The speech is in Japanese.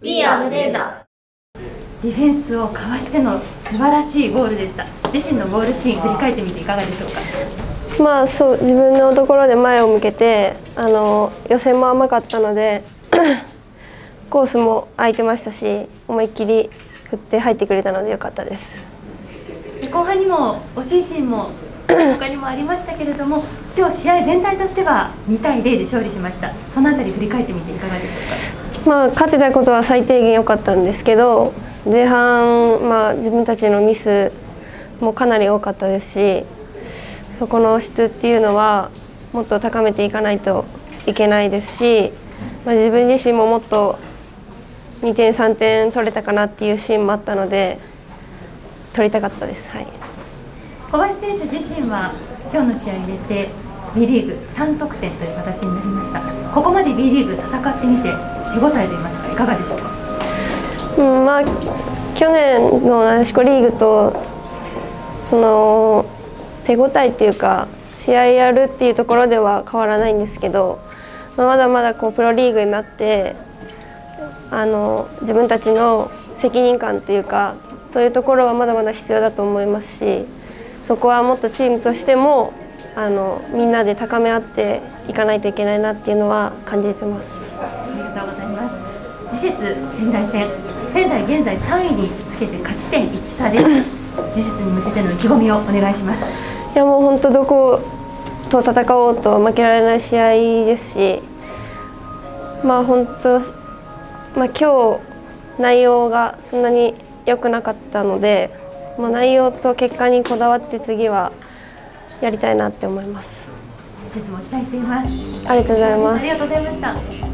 We are Blazer。 ディフェンスをかわしての素晴らしいゴールでした。自身のゴールシーン振り返ってみていかがでしょうか。 自分のところで前を向けて予選も甘かったのでコースも空いてましたし、思いっきり振って入ってくれたので良かったです。 後半にも惜しいシーンも他にもありましたけれども、今日試合全体としては2対0で勝利しました。そのあたり振り返ってみていかがでしょうか。 勝てたことは最低限良かったんですけど、前半、自分たちのミスもかなり多かったですし、そこの質っていうのはもっと高めていかないといけないですし、自分自身ももっと2点3点取れたかなっていうシーンもあったので取りたかったです。 小林選手自身は今日の試合入れて B リーグ3得点という形になりました。ここまで B リーグ戦ってみて手応えといいますかいかがでしょうか。 去年のなでしこリーグと手応えっていうか試合やるっていうところでは変わらないんですけど、まだまだプロリーグになって自分たちの責任感っていうかそういうところはまだまだ必要だと思いますし、そこはもっとチームとしてもみんなで高め合っていかないといけないなっていうのは感じてます。 ありがとうございます。次節仙台戦、仙台現在3位につけて勝ち点1差です。次節に向けての意気込みをお願いします。 もう本当どこと戦おうと負けられない試合ですし、本当今日内容がそんなに良くなかったので、内容と結果にこだわって次はやりたいなって思います。 次節も期待しています。 ありがとうございます。 ありがとうございました。